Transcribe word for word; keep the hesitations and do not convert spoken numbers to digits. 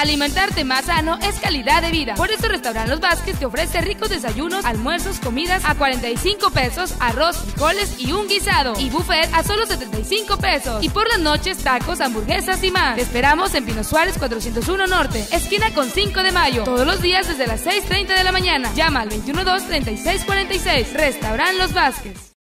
Alimentarte más sano es calidad de vida. Por eso Restaurant Los Vázquez te ofrece ricos desayunos, almuerzos, comidas a cuarenta y cinco pesos, arroz, frijoles y un guisado. Y buffet a solo setenta y cinco pesos. Y por las noches, tacos, hamburguesas y más. Te esperamos en Pino Suárez cuatrocientos uno Norte, esquina con cinco de mayo. Todos los días desde las seis treinta de la mañana. Llama al veintiuno dos, treinta y seis cuarenta y seis. Restaurant Los Vázquez.